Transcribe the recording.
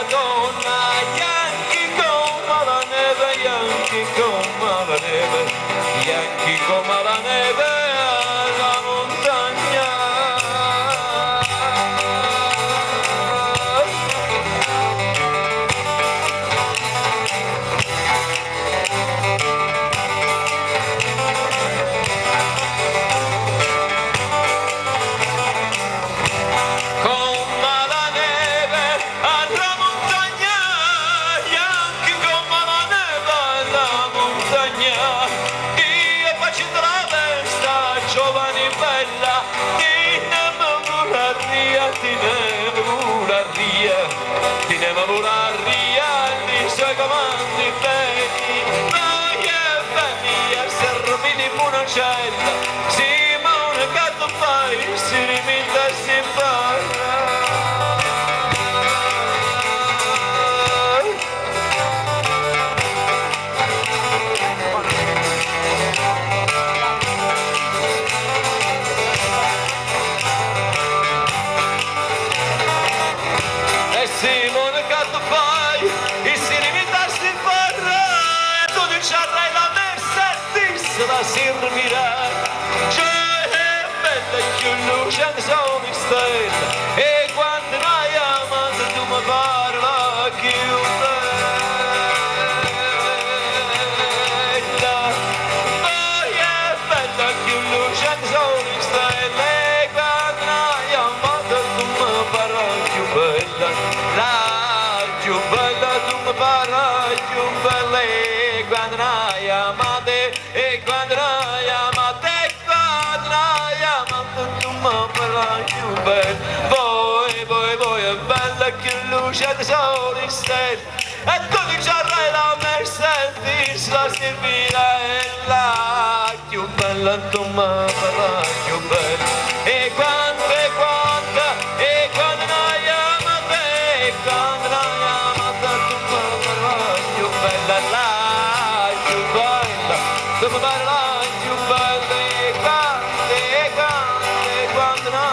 donna, bianchi come la neve, bianchi come la neve, bianchi come la neve alla montagna. Tinema volaria i suoi comandi belli, noi e belli a servini in monocella, Simone gatto fai, si rimita e si impara. Simone gatto fai, e si rimitasse in barra, e tu diciamo la Mercedes la servirà. Cioè è bella che luce anche sono in stella, e quando mai amata tu mi parla più bella. Poi è bella che luce anche sono in stella, e quando mai amata tu mi parla più bella. La più bella tu mi parla più bella, e quando hai amate, e quando hai amate, e quando hai amate tu mi parla più bella. Voi è bella che luce di sole in stella, e tu diciamo la Mercedes la servirà, e la più bella tu mi parla più bella, e quando hai amate, e quando hai amata tu mi parla più bella, la più bella, tu mi parla più bella, e quando